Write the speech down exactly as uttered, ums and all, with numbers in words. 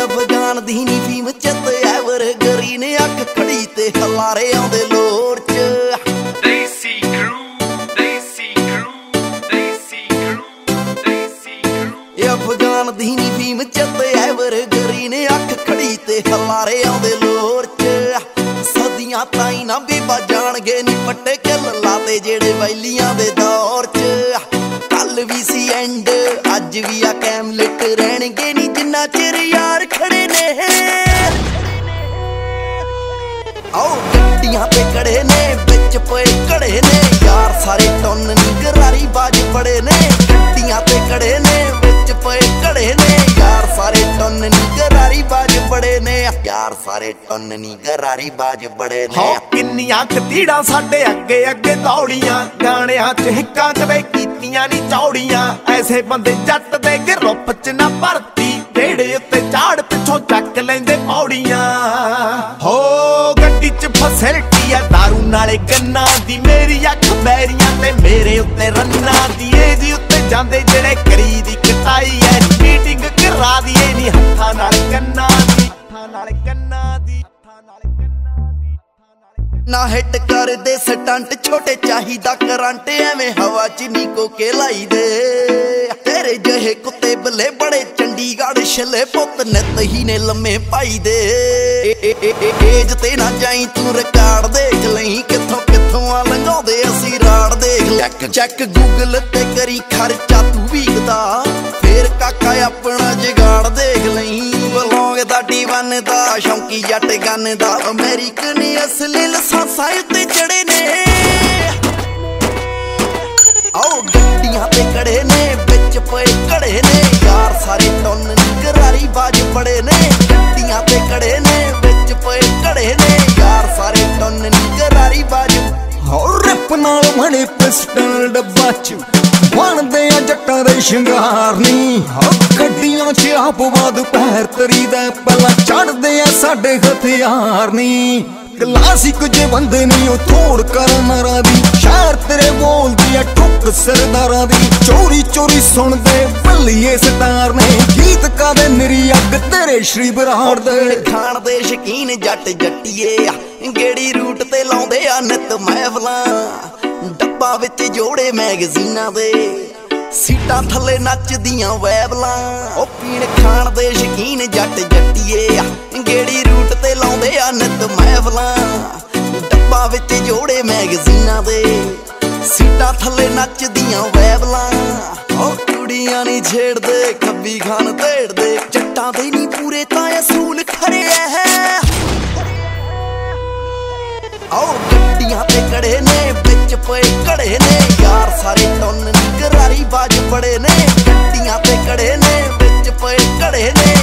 ਅਫਗਾਨ ਦੀ ਨੀ ਫੀਮ ਚੱਤ ਐਵਰ ਗਰੀ ਨੇ ਅੱਖ ਖੜੀ ਤੇ ਹਲਾਰੇ ਆਉਂਦੇ ਲੋਰ ਚ ਦੇਸੀ ਕਰੂ ਦੇਸੀ ਕਰੂ ਦੇਸੀ ਕਰੂ ਦੇਸੀ ਕਰੂ ਇਹ ਅਫਗਾਨ ਦੀ ਨੀ ਫੀਮ ਚੱਤ ਐਵਰ ਗਰੀ ਨੇ ਅੱਖ ਖੜੀ ਤੇ ਹਲਾਰੇ ਆਉਂਦੇ ਲੋਰ ਚ ਸਦੀਆਂ ਤਾਈ ਨਾ ਬੀਬਾ ਜਾਣਗੇ ਨੀ ਪੱਟੇ ਕਿੱਲ ਲਾਤੇ ਜਿਹੜੇ ਵੈਲੀਆਂ ਦੇ ਦੌਰ ਚ ਕੱਲ ਵੀ ਸੀ ਐਂਡ ਅੱਜ ਵੀ ਆ ਕੈਮਲਿਟ ਰਹਿਣਗੇ ਨੀ ਜਿੰਨਾ ਚਿਰ ਯਾਰ ਖੜੇ ਨੇ ਆਓ ਗੱਡੀਆਂ ਤੇ ਕੜੇ ਨੇ ਵਿੱਚ ਪਏ ਕੜੇ ਨੇ ਯਾਰ ਸਾਰੇ ਟੁੰਨ ਨੀ ਗਰਾਰੀ ਬਾਜ ਬੜੇ ਨੇ ਗੱਡੀਆਂ ਤੇ ਕੜੇ ਨੇ ਵਿੱਚ ਪਏ ਕੜੇ ਨੇ ਯਾਰ ਸਾਰੇ ਟੁੰਨ ਨੀ ਗਰਾਰੀ ਬਾਜ ਬੜੇ ਨੇ ਯਾਰ ਸਾਰੇ ਟੁੰਨ ਨੀ ਗਰਾਰੀ ਬਾਜ ਬੜੇ ਨੇ ਕਿੰਨੀਆਂ ਕਤੀੜਾਂ ਸਾਡੇ ਅੱਗੇ ਅੱਗੇ ਦੌੜੀਆਂ ਗਾਣਿਆਂ ਚ ਹਿੱਕਾਂ ਕਦੇ ਕੀਤੀਆਂ ਨੀ ਚੌੜੀਆਂ ਐਸੇ ਬੰਦੇ ਜੱਟ ਦੇ ਗਰੁੱਪ ਚ ਨਾ ਭਰਤੀ ਢੇੜੇ ਉੱਤੇ ਝਾੜ ਪਿੱਛੋਂ ਚੱਕ ਲੈਂਦੇ ਪੌੜੀਆਂ ਹੋ ਗੱਡੀ ਚ ਫੈਸਿਲਿਟੀ ਆ ਦਾਰੂ ਨਾਲੇ ਗੰਨਾ ਦੀ ਮੇਰੀ ਅੱਖ ਬੈਰੀਆਂ ਤੇ ਮੇਰੇ ਉੱਤੇ ਰੰਨਾਂ ਦੀ ਏਜ ਉੱਤੇ ਜਾਂਦੇ ਜਿਹੜੇ ਕਰੀ ਦੀ ਕਟਾਈ ਐ ਮੀਟਿੰਗ ਕਰਾ ਦੀਏ ਨੀ ਹੱਥਾਂ ਨਾਲ ਕੰਨਾਂ ਦੀ ਹੱਥਾਂ ਨਾਲ ਕੰਨਾਂ ਦੀ ਹੱਥਾਂ ਨਾਲ ਕੰਨਾਂ ਦੀ ਨਾ ਹਿੱਟ ਕਰਦੇ ਸਟੰਟ ਛੋਟੇ ਚਾਹੀਦਾ ਕਰੰਟ ਐਵੇਂ ਹਵਾ ਚ ਨੀ ਕੋਕੇ ਲਾਈ ਦੇ ਤੇਰੇ ਜਿਹੇ ਕੁੱਤੇ ਬੱਲੇ ਬੜੇ ਚੰਡੀਗੜ੍ਹ ਛੱਲੇ ਪੁੱਤ ਨਿੱਤ ਹੀ ਨੇ ਲੰਮੇ ਪਾਈ ਦੇ ਏਜ ਤੇ ਨਾ ਜਾਈ ਤੂੰ ਰਿਕਾਰਡ ਦੇਖ ਲਈ ਕਿੱਥੋਂ ਕਿੱਥੋਂ ਆ ਲੰਘਾਉਂਦੇ ਅਸੀਂ ਰਾੜ ਦੇਖ ਚੈੱਕ ਚੈੱਕ ਗੂਗਲ ਤੇ ਕਰੀ ਖਰਚਾ ਤੂੰ ਵੀਕਦਾ ਫੇਰ ਕਾਕਾ ਆਪਣਾ ਜਗਾੜ ਦੇਖ ਲਈ ਬਲੌਂਗ ਦਾ ਡੀ ਵਨ ਦਾ ਸ਼ੌਂਕੀ ਜੱਟ ਗੰਨ ਦਾ ਅਮਰੀਕਨ ਅਸਲੀ ਲਸਾਂਸਾਂ ਉੱਤੇ ਚੜੇ ਨੇ ਆਓ ਗੱਡੀਆਂ ਤੇ ਕੜੇ ਨੇ ਵਿੱਚ ਪਏ ਕੜੇ ਨੇ ਯਾਰ ਸਾਰੇ ਟੁੰਨ ਨੀ ਗਰਾਰੀ ਬਾਜ ਬੜੇ ਨੇ ਗੱਡੀਆਂ ਤੇ ਕੜੇ ਨੇ ਵਿੱਚ ਪਏ ਕੜੇ ਨੇ ਯਾਰ ਸਾਰੇ ਟੁੰਨ ਨੀ ਗਰਾਰੀ ਬਾਜ ਹੋ ਰਿਪ ਨਾਲ ਬਣੇ ਪਿਸਟਲ ਡੱਬਾ ਚ ਬਣਦੇ ਆ ਜੱਟਾਂ ਦੇ ਸ਼ਿੰਗਾਰ ਨੀ ਗੱਡੀਆਂ ਚ ਆਪ ਬਾਦ ਪੈਰ ਤਰੀ ਦਾ ਪਹਿਲਾਂ ਚੜਦੇ ਆ ਸਾਡੇ ਹਥਿਆਰ ਨੀ ਕਲਾਸਿਕ ਜੇ ਬੰਦੇ ਨਹੀਂ ਉਹ ਥੋੜ ਕਰਨ ਮਾਰਾ ਦੀ ਸ਼ਹਿਰ ਤੇਰੇ ਬੋਲਦੀ ਆ ਠੁੱਕ ਸਰਦਾਰਾਂ ਦੀ ਚੋਰੀ ਚੋਰੀ ਸੁਣਦੇ ਬੱਲੀਏ ਸਟਾਰ ਨੇ ਗੀਤ ਕਾਦੇ ਨਿਰੀ ਅੱਗ ਤੇਰੇ ਸ਼੍ਰੀ ਬਰਾੜ ਦੇ ਖਾਣ ਦੇ ਸ਼ਕੀਨ ਜੱਟ ਜੱਟੀਏ ਗੇੜੀ ਰੂਟ ਤੇ ਲਾਉਂਦੇ ਆ ਨਿਤ ਮਹਿਫਲਾਂ ਡੱਬਾ ਵਿੱਚ ਜੋੜੇ ਮੈਗਜ਼ੀਨਾਂ ਦੇ ਸੀਟਾਂ ਥੱਲੇ ਨੱਚਦੀਆਂ ਵੈਬਲਾਂ ਉਹ ਪੀਣ ਖਾਣ ਦੇ ਸ਼ਕੀਨ ਜੱਟ ਜੱਟੀਏ ਗੇੜੀ ਰੂਟ ਤੇ ਲਾਉਂਦੇ ਆ ਨਿਤ ਮਹਿਫਲਾਂ ਡੱਬਾ ਵਿੱਚ ਜੋੜੇ ਮੈਗਜ਼ੀਨਾਂ ਦੇ ਸੀਟਾਂ ਥੱਲੇ ਨੱਚਦੀਆਂ ਵੈਬਲਾਂ ਉਹ ਕੁੜੀਆਂ ਨੀ ਛੇੜਦੇ ਖੱਬੀ ਖਾਨ ਢੇੜਦੇ ਜੱਟਾਂ ਦੇ ਨੀ ਪੂਰੇ ਤਾਂ ਅਸੂਲ ਖਰੇ ਐ ਆਓ ਗੱਡੀਆਂ ਤੇ ਕੜੇ ਨੇ ਵਿੱਚ ਪਏ ਕੜੇ ਨੇ ਯਾਰ ਸਾਰੇ ਟੁੰਨ ਨੀ ਗਰਾਰੀ ਬਾਜ ਬੜੇ ਨੇ ਗੱਡੀਆਂ ਤੇ ਕੜੇ ਨੇ ਵਿੱਚ ਪਏ ਕੜੇ ਨੇ